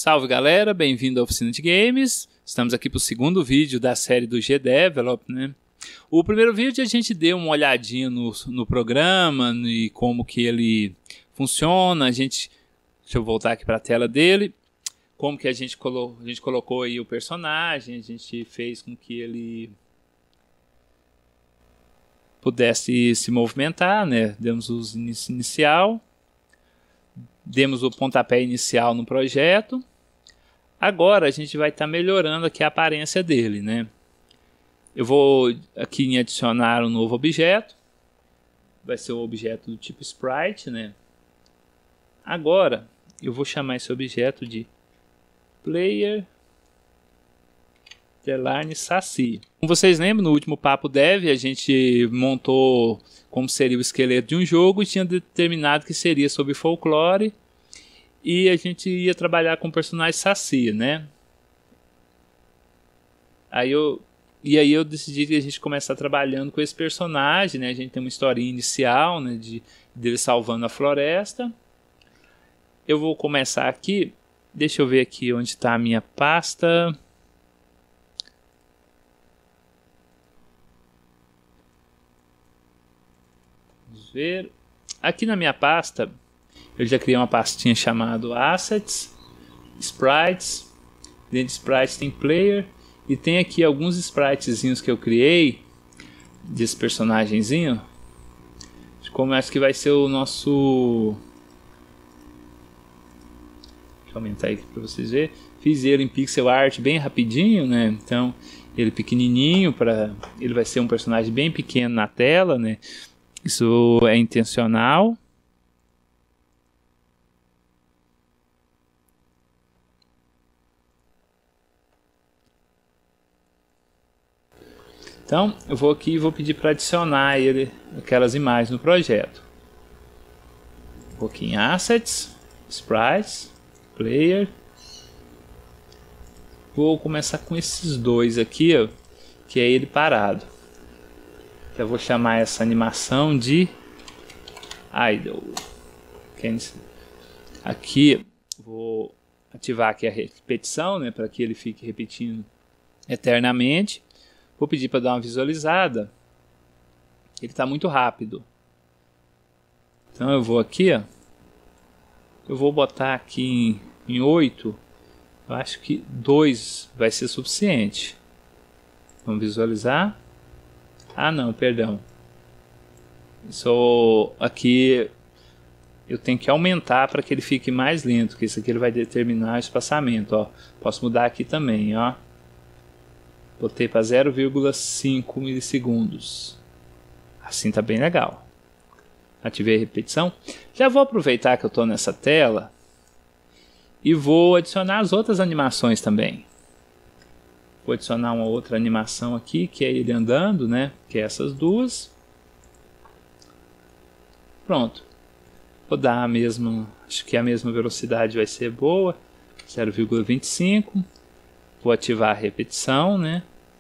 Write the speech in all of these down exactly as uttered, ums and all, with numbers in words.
Salve galera, bem-vindo à Oficina de Games. Estamos aqui para o segundo vídeo da série do G-Develop, né? O primeiro vídeo a gente deu uma olhadinha no, no programa e como que ele funciona. A gente, deixa eu voltar aqui para a tela dele. Como que a gente, colo, a gente colocou aí o personagem, a gente fez com que ele pudesse se movimentar, né? Demos o início inicial. Demos o pontapé inicial no projeto. Agora a gente vai estar tá melhorando aqui a aparência dele, né? Eu vou aqui em adicionar um novo objeto. Vai ser o objeto do tipo Sprite, né? Agora eu vou chamar esse objeto de Player Saci. Como vocês lembram, no último Papo Dev a gente montou como seria o esqueleto de um jogo e tinha determinado que seria sobre folclore e a gente ia trabalhar com o personagem Saci, né? Aí eu, e aí eu decidi que a gente começar trabalhando com esse personagem, né? A gente tem uma historinha inicial, né, de dele salvando a floresta. Eu vou começar aqui, deixa eu ver aqui onde está a minha pasta. Ver. Aqui na minha pasta eu já criei uma pastinha chamada Assets, Sprites. Dentro de Sprites tem Player e tem aqui alguns spritezinhos que eu criei desse personagemzinho. Como acho que vai ser o nosso... Deixa eu aumentar aqui para vocês verem. Fiz ele em pixel art bem rapidinho, né? Então ele pequenininho, para ele vai ser um personagem bem pequeno na tela, né? Isso é intencional. Então, eu vou aqui e vou pedir para adicionar ele, aquelas imagens no projeto. Vou aqui em Assets, Sprites, Player. Vou começar com esses dois aqui, ó, que é ele parado. Eu vou chamar essa animação de Idle. Aqui vou ativar aqui a repetição, né, para que ele fique repetindo eternamente. Vou pedir para dar uma visualizada. Ele está muito rápido. Então eu vou aqui, ó, eu vou botar aqui em, em oito. Eu acho que dois vai ser suficiente. Vamos visualizar. Ah não, perdão. Isso aqui eu tenho que aumentar para que ele fique mais lento, porque isso aqui ele vai determinar o espaçamento, ó. Posso mudar aqui também, ó. Botei para zero vírgula cinco milissegundos. Assim tá bem legal. Ativei a repetição. Já vou aproveitar que eu estou nessa tela e vou adicionar as outras animações também. Vou adicionar uma outra animação aqui, que é ele andando, né? Que é essas duas. Pronto. Vou dar a mesma, acho que a mesma velocidade vai ser boa, zero vírgula vinte e cinco. Vou ativar a repetição, né?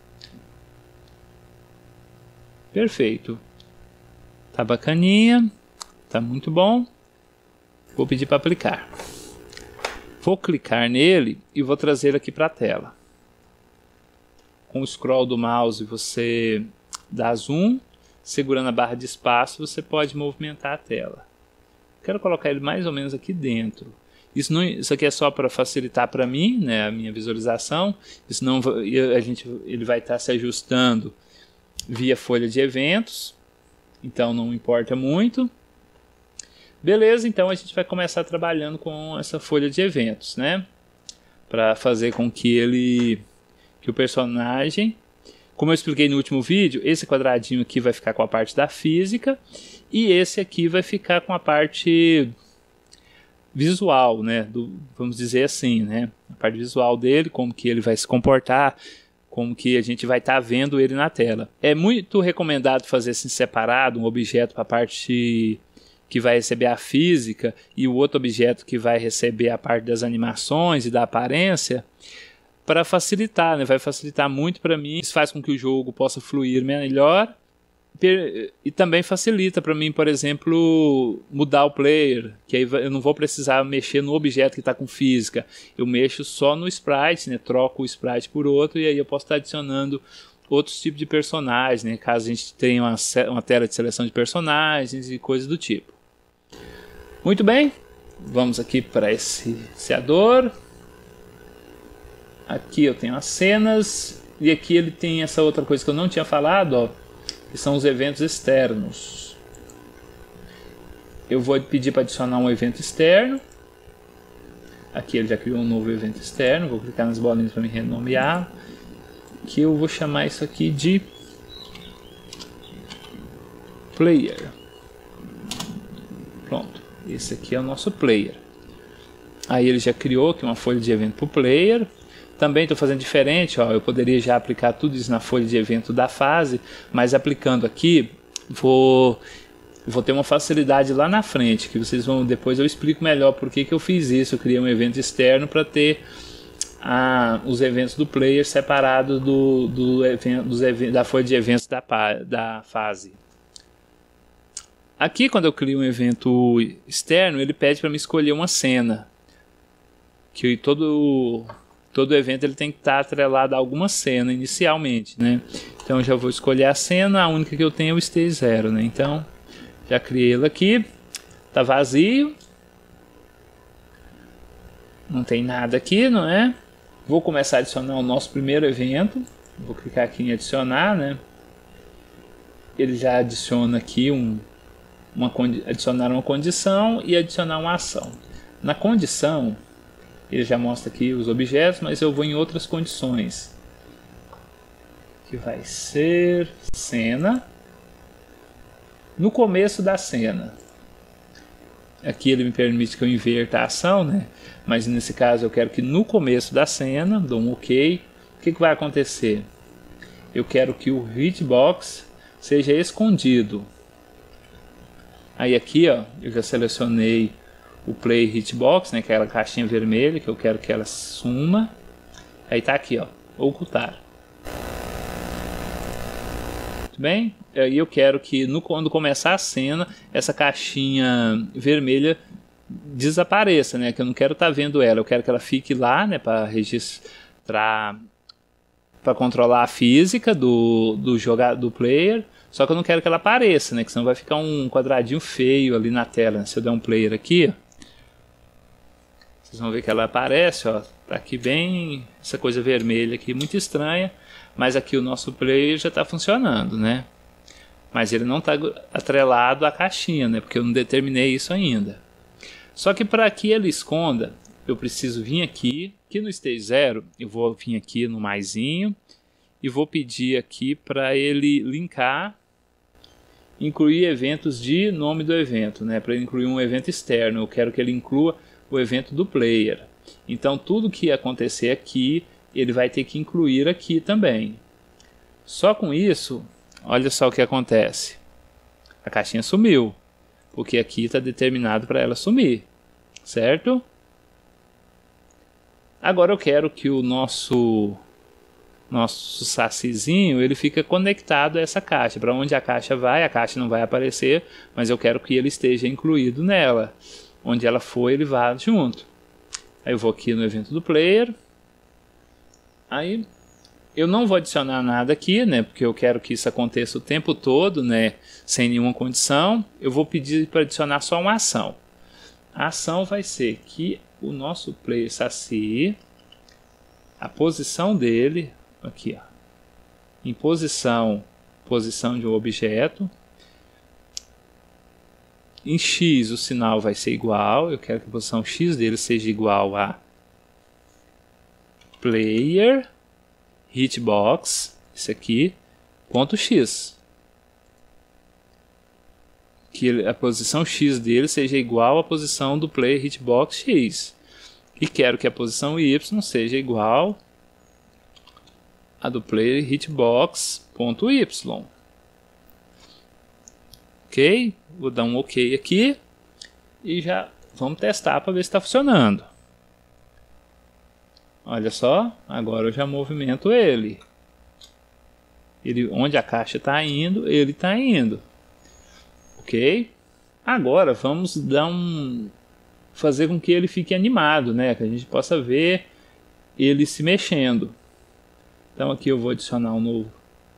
Perfeito. Tá bacaninha, tá muito bom. Vou pedir para aplicar. Vou clicar nele e vou trazer ele aqui para a tela. Com o scroll do mouse você dá zoom, segurando a barra de espaço você pode movimentar a tela. Quero colocar ele mais ou menos aqui dentro. Isso, não, isso aqui é só para facilitar para mim, né, a minha visualização. Senão a gente, ele vai estar se ajustando via folha de eventos. Então não importa muito. Beleza, então a gente vai começar trabalhando com essa folha de eventos, né? Para fazer com que ele... que o personagem, como eu expliquei no último vídeo, esse quadradinho aqui vai ficar com a parte da física e esse aqui vai ficar com a parte visual, né, do, vamos dizer assim, né, a parte visual dele, como que ele vai se comportar, como que a gente vai estar tá vendo ele na tela. É muito recomendado fazer assim separado, um objeto para a parte que vai receber a física e o outro objeto que vai receber a parte das animações e da aparência, para facilitar, né? Vai facilitar muito para mim. Isso faz com que o jogo possa fluir melhor, E também facilita para mim, por exemplo, mudar o player, que aí eu não vou precisar mexer no objeto que está com física. Eu mexo só no sprite, né? Troco o sprite por outro e aí eu posso estar adicionando outros tipos de personagens, né? Caso a gente tenha uma, uma tela de seleção de personagens e coisas do tipo. Muito bem, vamos aqui para esse iniciador. Aqui eu tenho as cenas e aqui ele tem essa outra coisa que eu não tinha falado, ó, que são os eventos externos. Eu vou pedir para adicionar um evento externo. Aqui ele já criou um novo evento externo. Vou clicar nas bolinhas para me renomear. Que eu vou chamar isso aqui de player. Pronto, esse aqui é o nosso player. Aí ele já criou aqui uma folha de evento para o player. Também estou fazendo diferente, ó, eu poderia já aplicar tudo isso na folha de evento da fase, mas aplicando aqui, vou, vou ter uma facilidade lá na frente, que vocês vão, depois eu explico melhor por que que eu fiz isso. Eu criei um evento externo para ter a, os eventos do player separados do, do evento, dos eventos, da folha de eventos da, da fase. Aqui, quando eu crio um evento externo, ele pede para me escolher uma cena, que todo... Todo evento ele tem que estar atrelado a alguma cena inicialmente, né? Então eu já vou escolher a cena, a única que eu tenho é o stage zero, né? Então já criei ele aqui, tá vazio, não tem nada aqui, não é? Vou começar a adicionar o nosso primeiro evento, vou clicar aqui em adicionar, né? Ele já adiciona aqui um, uma adicionar uma condição e adicionar uma ação. Na condição ele já mostra aqui os objetos, mas eu vou em outras condições. Que vai ser cena. No começo da cena. Aqui ele me permite que eu inverta a ação, né? Mas nesse caso eu quero que no começo da cena, dou um OK. O que que vai acontecer? Eu quero que o hitbox seja escondido. Aí aqui, ó, eu já selecionei o play hitbox, né, aquela caixinha vermelha que eu quero que ela suma. Aí tá aqui, ó, ocultar. Muito bem? Aí eu quero que no, quando começar a cena, essa caixinha vermelha desapareça, né, que eu não quero estar tá vendo ela. Eu quero que ela fique lá, né, para registrar, para controlar a física do do jogador, do player. Só que eu não quero que ela apareça, né, que senão vai ficar um quadradinho feio ali na tela, né? Se eu der um player aqui, vocês vão ver que ela aparece, ó, tá aqui bem essa coisa vermelha aqui, muito estranha, mas aqui o nosso player já está funcionando, né? Mas ele não está atrelado à caixinha, né? Porque eu não determinei isso ainda. Só que para que ele esconda, eu preciso vir aqui, aqui no stage zero, eu vou vir aqui no maisinho e vou pedir aqui para ele linkar, incluir eventos de nome do evento, né? Para ele incluir um evento externo, eu quero que ele inclua o evento do player. Então tudo que acontecer aqui, ele vai ter que incluir aqui também. Só com isso, olha só o que acontece. A caixinha sumiu, porque aqui está determinado para ela sumir, certo? Agora eu quero que o nosso nosso sacizinho ele fica conectado a essa caixa. Para onde a caixa vai, a caixa não vai aparecer, mas eu quero que ele esteja incluído nela. Onde ela for, ele vai junto. Aí eu vou aqui no evento do player. Aí eu não vou adicionar nada aqui, né? Porque eu quero que isso aconteça o tempo todo, né? Sem nenhuma condição. Eu vou pedir para adicionar só uma ação. A ação vai ser que o nosso player sacie, a posição dele, aqui, ó, em posição, posição de um objeto. Em X o sinal vai ser igual, eu quero que a posição X dele seja igual a player hitbox, isso aqui, ponto X. Que a posição X dele seja igual à posição do player hitbox X. E quero que a posição Y seja igual a do player hitbox ponto Y. Ok? Vou dar um OK aqui e já vamos testar para ver se está funcionando. Olha só, agora eu já movimento ele. Ele, onde a caixa está indo, ele está indo. Ok? Agora vamos dar um, fazer com que ele fique animado, né? Que a gente possa ver ele se mexendo. Então aqui eu vou adicionar um novo,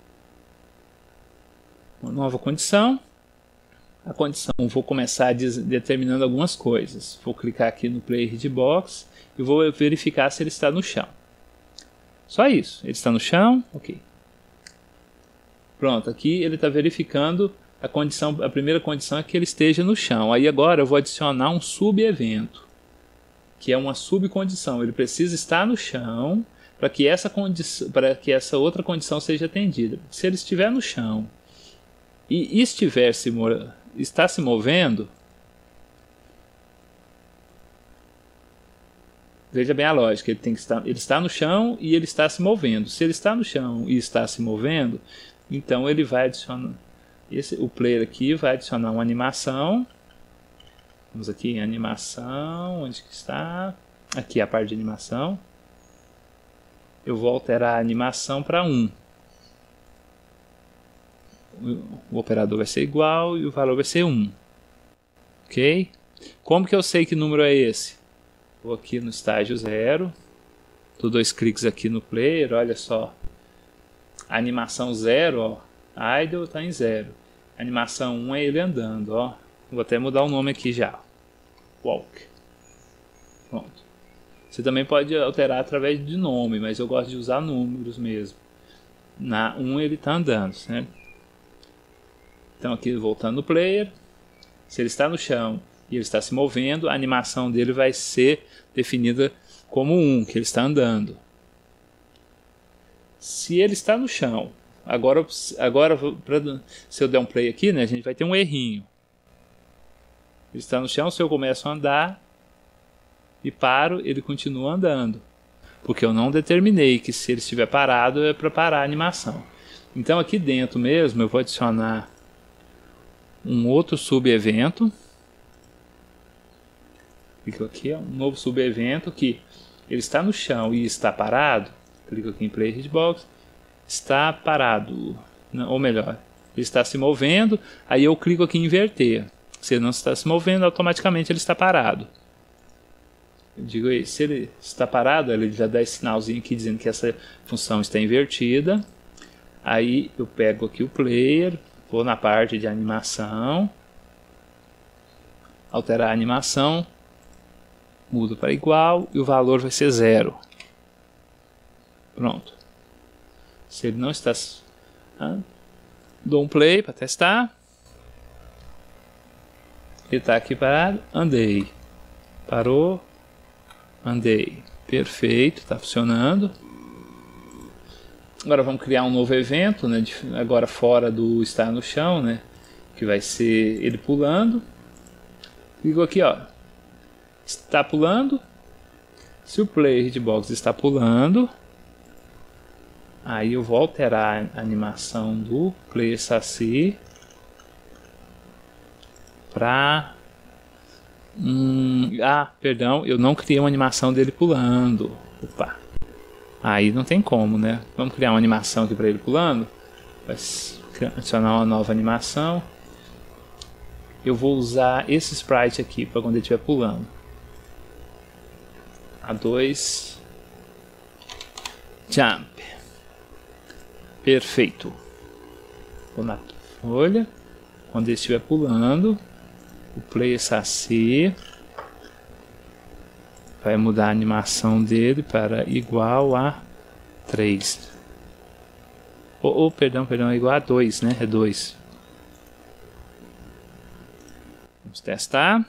uma nova condição. A condição, vou começar determinando algumas coisas. Vou clicar aqui no Player Hitbox e vou verificar se ele está no chão. Só isso. Ele está no chão? Ok. Pronto, aqui ele está verificando a condição. A primeira condição é que ele esteja no chão. Aí agora eu vou adicionar um sub-evento, que é uma subcondição. Ele precisa estar no chão para que essa condição, para que essa outra condição seja atendida. Se ele estiver no chão e estiver se está se movendo, veja bem a lógica. Ele tem que estar, ele está no chão e ele está se movendo. Se ele está no chão e está se movendo, então ele vai adicionar, esse, o player aqui vai adicionar uma animação. Vamos aqui em animação, onde que está? Aqui a parte de animação. Eu vou alterar a animação para um. O operador vai ser igual e o valor vai ser um. Ok? Como que eu sei que número é esse? Vou aqui no estágio zero. Dou dois cliques aqui no player, olha só. A animação zero, ó, idle está em zero. A animação um é ele andando, ó. Vou até mudar o nome aqui já. Walk. Pronto. Você também pode alterar através de nome, mas eu gosto de usar números mesmo. Na um ele está andando, certo? Então aqui voltando no player. Se ele está no chão e ele está se movendo, a animação dele vai ser definida como um, que ele está andando. Se ele está no chão, agora, agora pra, se eu der um play aqui, né, a gente vai ter um errinho. Ele está no chão, se eu começo a andar e paro, ele continua andando. Porque eu não determinei que se ele estiver parado é para parar a animação. Então aqui dentro mesmo eu vou adicionar um outro sub-evento. Clico aqui, ó, um novo sub-evento que ele está no chão e está parado. Clico aqui em Play Hitbox. Está parado. Ou melhor, ele está se movendo. Aí eu clico aqui em inverter. Se ele não está se movendo, automaticamente ele está parado. Eu digo aí, se ele está parado, ele já dá esse sinalzinho aqui dizendo que essa função está invertida. Aí eu pego aqui o player, vou na parte de animação, alterar a animação, mudo para igual e o valor vai ser zero. Pronto. Se ele não está... Ah, dou um play para testar. Ele está aqui parado, andei. Parou, andei. Perfeito, está funcionando. Agora vamos criar um novo evento, né? Agora fora do estar no chão, né? Que vai ser ele pulando. Clico aqui, ó. Está pulando. Se o Player Hitbox está pulando, aí eu vou alterar a animação do Player Saci para... Hum, ah, perdão, eu não criei uma animação dele pulando. Opa. Aí não tem como, né? Vamos criar uma animação aqui para ele pulando. Vai adicionar uma nova animação. Eu vou usar esse sprite aqui para quando ele estiver pulando. A dois. Jump. Perfeito. Vou na folha. Quando ele estiver pulando, o Player Saci vai mudar a animação dele para igual a três. Ou, oh, oh, perdão, perdão, é igual a dois, né? É dois. Vamos testar.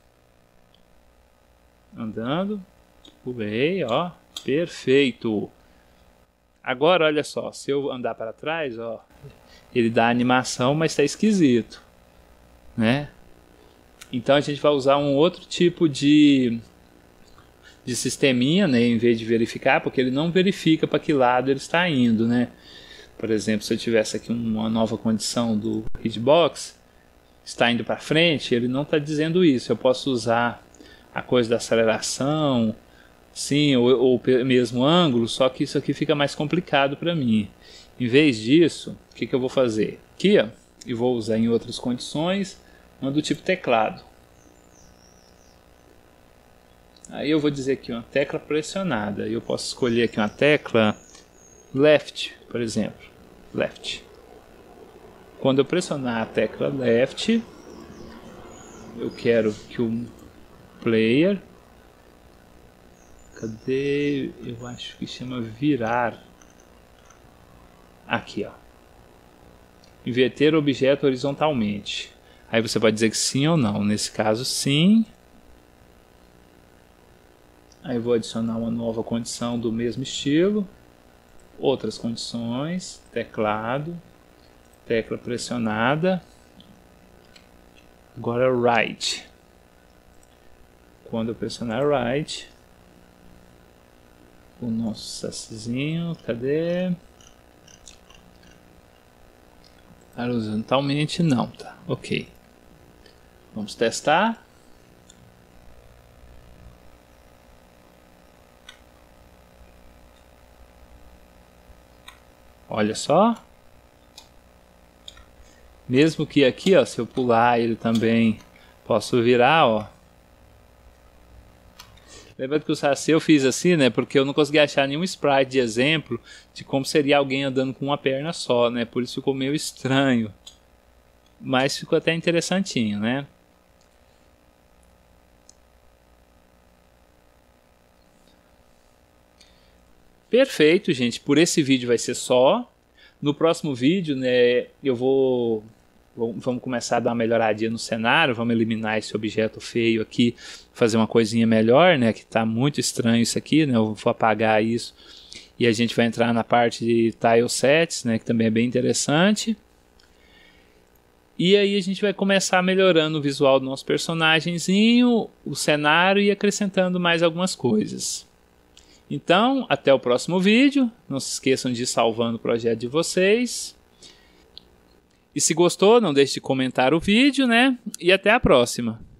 Andando. Pulei, ó. Perfeito. Agora, olha só. Se eu andar para trás, ó. Ele dá a animação, mas está esquisito, né? Então a gente vai usar um outro tipo de... de sisteminha, né, em vez de verificar, porque ele não verifica para que lado ele está indo, né? Por exemplo, se eu tivesse aqui uma nova condição do Hitbox, está indo para frente, ele não está dizendo isso. Eu posso usar a coisa da aceleração Sim, ou, ou mesmo ângulo, só que isso aqui fica mais complicado para mim. Em vez disso, o que, que eu vou fazer? Aqui, ó, e vou usar em outras condições, uma do tipo teclado. Aí eu vou dizer aqui uma tecla pressionada. Eu posso escolher aqui uma tecla left, por exemplo. Left. Quando eu pressionar a tecla left, eu quero que o player... Cadê? Eu acho que chama virar. Aqui, ó. Inverter o objeto horizontalmente. Aí você pode dizer que sim ou não. Nesse caso, sim. Aí eu vou adicionar uma nova condição do mesmo estilo. Outras condições. Teclado. Tecla pressionada. Agora right. Quando eu pressionar right, o nosso sacizinho, cadê? Horizontalmente não, tá? Ok. Vamos testar. Olha só. Mesmo que aqui, ó, se eu pular ele também posso virar, ó. Lembrando que o Saci eu fiz assim, né? Porque eu não consegui achar nenhum sprite de exemplo de como seria alguém andando com uma perna só, né? Por isso ficou meio estranho. Mas ficou até interessantinho, né? Perfeito, gente. Por esse vídeo vai ser só. No próximo vídeo, né, eu vou... Vamos começar a dar uma melhoradinha no cenário. Vamos eliminar esse objeto feio aqui. Fazer uma coisinha melhor, né? Que tá muito estranho isso aqui, né? Eu vou apagar isso. E a gente vai entrar na parte de tile sets, né? Que também é bem interessante. E aí a gente vai começar melhorando o visual do nosso personagemzinho, o cenário e acrescentando mais algumas coisas. Então, até o próximo vídeo. Não se esqueçam de ir salvando o projeto de vocês. E se gostou, não deixe de comentar o vídeo, né? E até a próxima.